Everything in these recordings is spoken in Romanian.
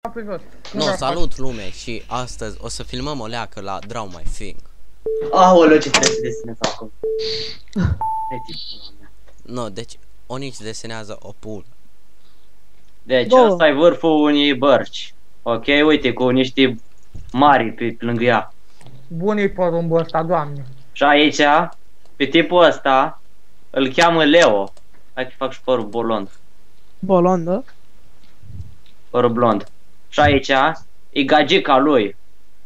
pe jos. No, salut lume și astăzi o să filmăm o leacă la Draw My Thing. Aoleu, ce trebuie să desenez acum. No, deci Onyx desenează o pulă. Deci ăsta e vârful unei bărci. Ok, uite, cu niște mari pe lângă ea. Bun-i porumbul ăsta, doamne. Și aici, pe tipul ăsta, îl cheamă Leo. Hai că fac și părul blond. Bolondă? Părul blond. Și aici, e gagica lui.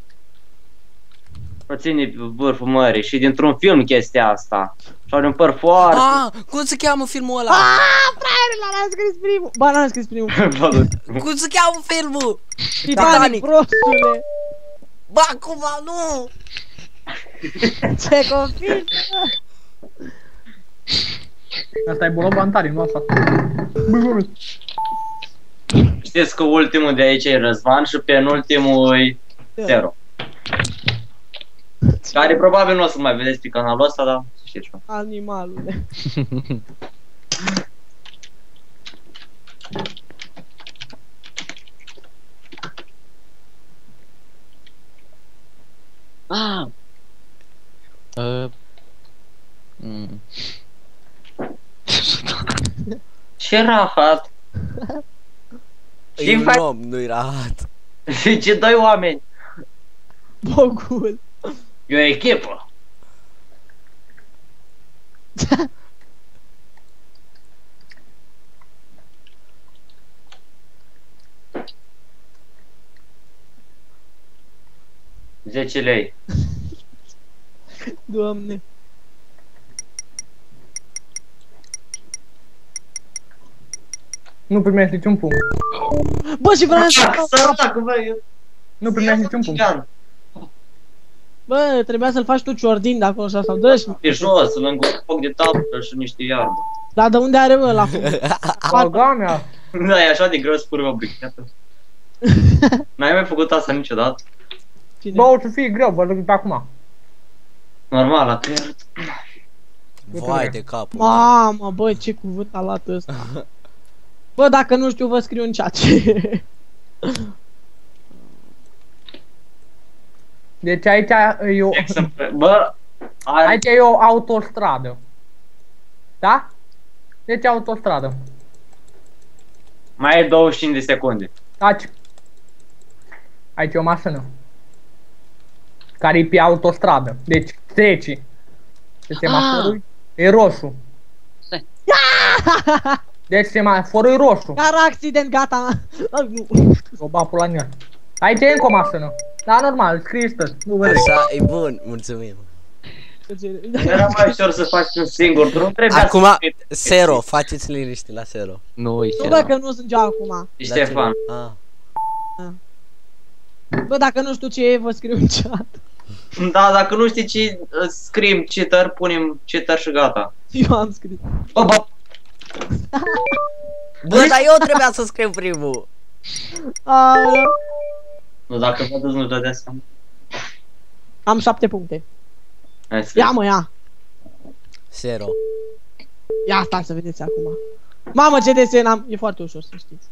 O ține pe vârful mării și dintr-un film chestia asta. Și are un păr foarte... Cum se cheamă filmul ăla? Fraierile, n-am scris primul. Ba, n-am scris primul. Cum se cheamă filmul? Titanic, prostule. Ba, cumva nu! Ce copil. Asta e Bolobantari, nu asta. Știți că ultimul de aici e Răzvan și penultimul e Zero. Care probabil nu o să mai vedeți pe canalul ăsta, dar știți. Animalule. Ce rahat? E un om, nu-i rahat. Ce doi oameni? Bogul. E o echipă. Zece lei. Doamne. Nu primești niciun punct. Bă, și vreau să... Sărac, băi. Nu primești niciun punct. Bă, trebuia să-l faci tu ciordin de acolo sau dă-și. Pe jos, lângă un foc de tabără și niște iarbă. Dar de unde are mă la fund? Alga mea. Da, e așa de greu să pui o brichetă. N-ai mai făcut asta niciodată? Bă, o să fie greu, vă duc pe acum. Normal, la pierd. Vai de capul. Mamă, bă, ce cuvânt a luat ăsta. Bă, dacă nu știu, vă scriu în chat. Deci aici e o... Bă, aici e o autostradă. Da? Deci autostradă. mai e 25 de secunde. Taci. Aici e o mașină. Care e pe autostradă. Deci treci. Deci semaforul e roșu. Deci semaforul e roșu. Car accident, gata. Nu. O bapul la ea. Aici e încă o mașină. Da, normal, scrie stăți. Nu vă Așa, e bun, mulțumim. Era mai ușor să faci un singur drum, trebuia Acum, să... Sero, faceți liniște la Sero. Nu, e Nu, bă, că nu sunt eu acum. Ștefan. Bă, dacă nu știu ce e, vă scriu în chat. Da, dacă nu știi ce scriem cheater, punem cheater și gata. Eu am scris. Bă, bă. Bă, dar eu trebuia să scriu primul. Nu, dacă vă dăți, nu dădea seama. Am 7 puncte. Hai să Ia mă, ia. Sero. Ia, stai să vedeți acum. Mamă, ce desen am. E foarte ușor să știți.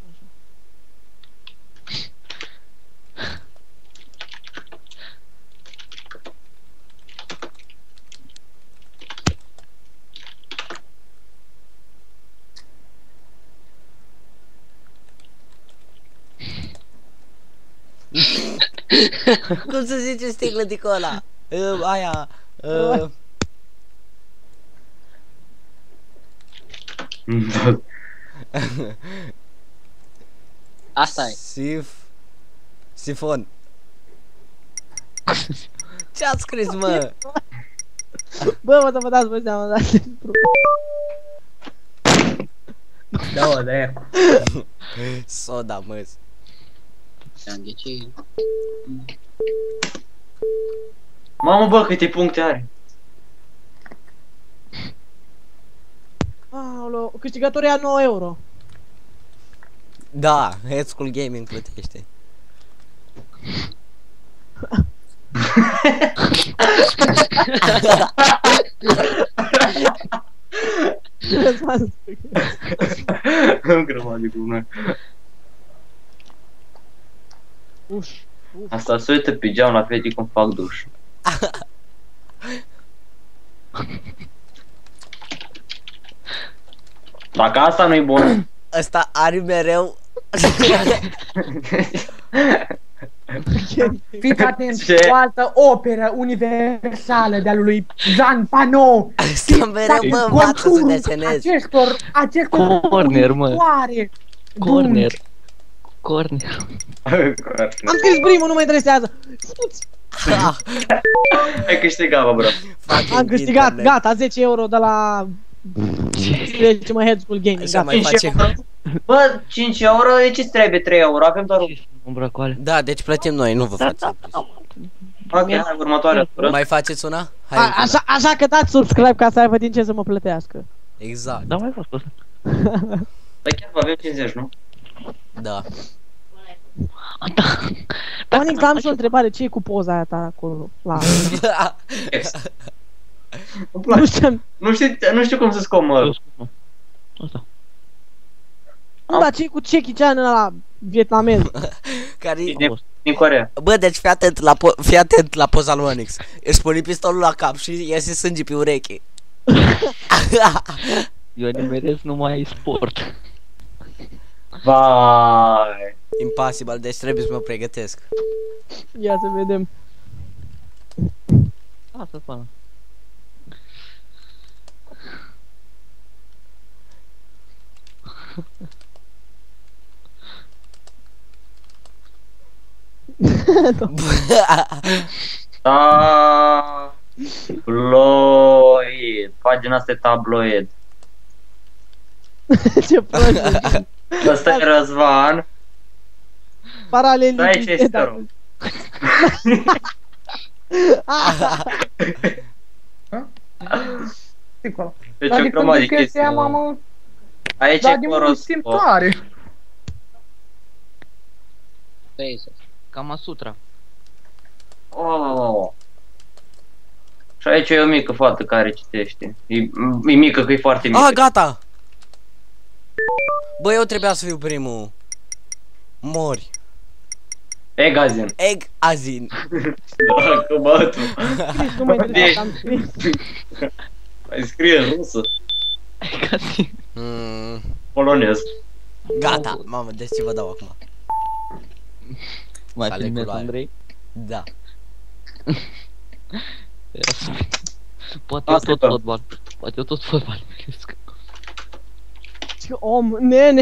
Cum se zice sticlă de cola? Aia. Asta e. Sifon. Ce ați scris, mă? Bă, mă, vă dați, bă, seama, dați. Da, da, e. Soda, mă. Mamă, bă, câte puncte are. Aoleu, câștigătorul ia 9 euro. Da, Head School Gaming plătește. În grămadă cu noi. Uș. Asta se uită pe geam la fete cum fac duș. Dacă asta nu-i bun. Ăsta are mereu. Fiți atenți, Ce? o altă operă universală de-a lui Jean Panot. Ăsta mereu mă învață să desenezi. Acestor Corner, mă. oare. Corner. Corner. Am scris primul, nu mă interesează. Ai câștigat, bă, bro. Am câștigat, gata, 10 euro de la... Deci mă, Head School Gaming, Așa gata. mai face. Bă, 5 euro, de ce trebuie 3 euro? Avem doar un... Umbracoale. Da, deci plătim noi, nu vă faceți. Ok, hai, următoarea tură. Mai faceți una? Hai încă una. Așa că dați subscribe ca să aibă din ce să mă plătească. Exact, Da, mai fost asta. Dar chiar avem 50, nu? da. Onyx, am și o întrebare, ce e cu poza aia ta acolo? La... Îmi place. Nu știu, Nu știu cum să scot, mă. Asta. nu, dar ce e cu Jackie Chan ăla vietnamez? Care Din Coreea. Bă, deci fii atent la poza lui Onyx. Își pune pistolul la cap și iese sânge pe ureche. Eu nimerez numai sport. Vai. Impossible, deci trebuie să mă pregătesc. Ia să vedem. Asta spana. Tabloid. Pagina asta e tabloid. Ce prost. Ăsta e Răzvan. Paralel. Stai, ce este rău? Deci o grămadă de chestii. mamă, Aici dar e din mult horoscop. simțare. Kama Sutra. Oh. Și aici e o mică fată care citește. E mică că e foarte mică. Ah, gata! Bă, eu trebuia să fiu primul. Mori. Egazin. Egg azin. Da, că bătu. Nu mă interesează, am scris. Mai scrie în rusă. Polonez. Gata, mamă, deci ce vă dau acum? Mai Sale filmez, culoare. Andrei? Da. Poate eu Asta e tot tot. fotbal. Poate eu tot fotbal. Ce om, nene.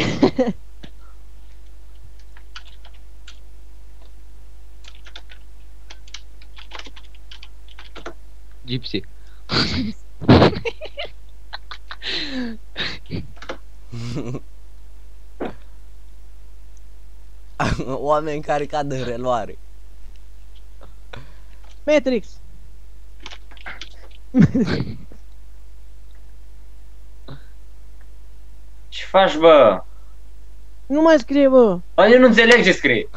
Gypsy. Oameni care cad în reluare. Matrix. Ce faci, bă? Nu mai scrie, bă. Bă, eu nu înțeleg ce scrie.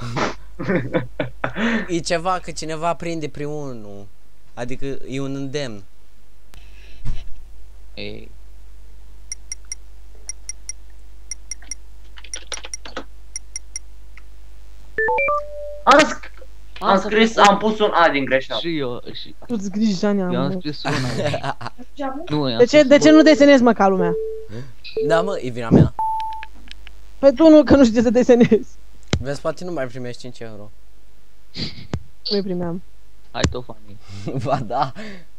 E ceva că cineva prinde primul. Adică e un îndemn. Ei. Am scris, am pus un A din greșeală. Și eu, și Tu-ți scrii, Jania, eu am mă. scris una. Nu, De ce nu desenezi, mă, ca lumea? Da, mă, e vina mea. Păi tu nu, că nu știi să desenezi. Vezi, poate nu mai primești 5 euro. Nu-i primeam. Hai tot, Fanny. Ba da.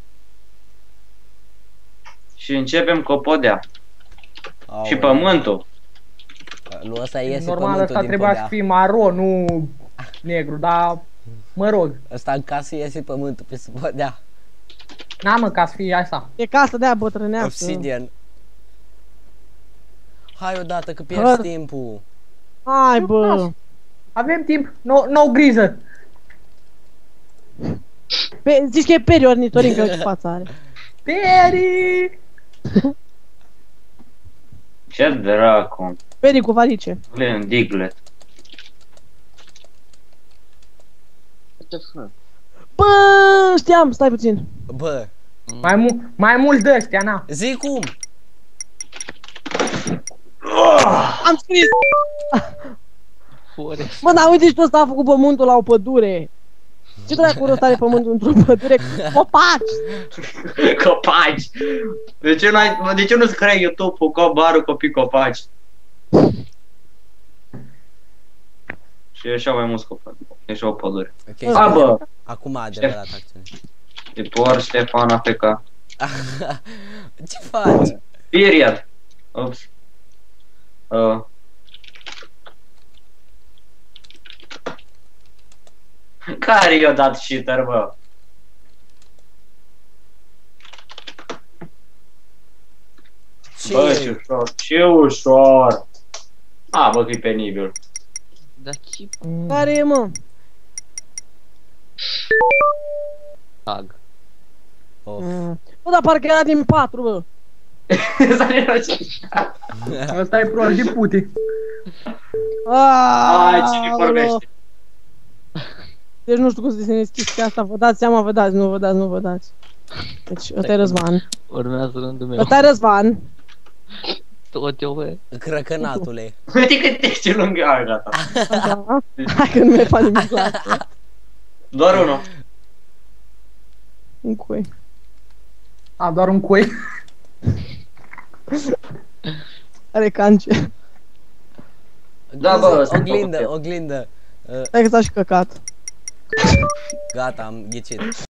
Și începem cu podea. Aoleu. Și pământul. Lui ăsta iese Normal, pământul ăsta din trebuia să podea. fie maro, nu negru, dar mă rog. Ăsta în casă iese pământul pe sub podea. N-am mă ca să fie așa. E casa de-aia bătrânească. Obsidian. Hai odată că pierzi Hă. timpul. Hai, bă. Avem timp, no griză. Zici că e Peri ornitorin, că ce față are. Peri! Ce dracu. Peri cu varice. Glen Diglet. Bă, știam, stai puțin. Bă, Mai mult de ăstea, na. zi cum? Am scris. Forest. Mă, dar uite și tu ăsta a făcut pământul la o pădure. Ce dracu rost are pământul într-o pădure? Copaci! Copaci! De ce nu-ți crea YouTube-ul Cobarul Copii Copaci? Și e așa mai mulți copaci. E și o pădure. Ok, A, bă! acum a adevărat acțiune. E doar Ștefan AFK. Ce faci? Period. Ups. Care i-a dat cheater, bă? Bă, ce ușor, ce ușor. A, bă, că e penibil. Dar ce Care e, mă? tag? Of. Bă, dar parcă era din 4, bă. S-a nenorocit. Ăsta e prost de puti. Ai, cine vorbește? Deci nu știu cum să se deschis chestia asta. Vă dați seama, vă dați, nu vă dați, nu vă dați. Deci, ăsta e Răzvan. Urmează rândul meu. Ăsta e Răzvan. Tot eu, bă. Crăcănatule. Uite cât ești lângă. Ai, gata. Așa. Hai că nu mai fac nimic la asta. Doar unul. Un cui. A, doar un cui. Are cance. Da, bă, ăsta e Oglindă, făcut. oglindă. Stai că s-a și căcat. Gata, am ghicit.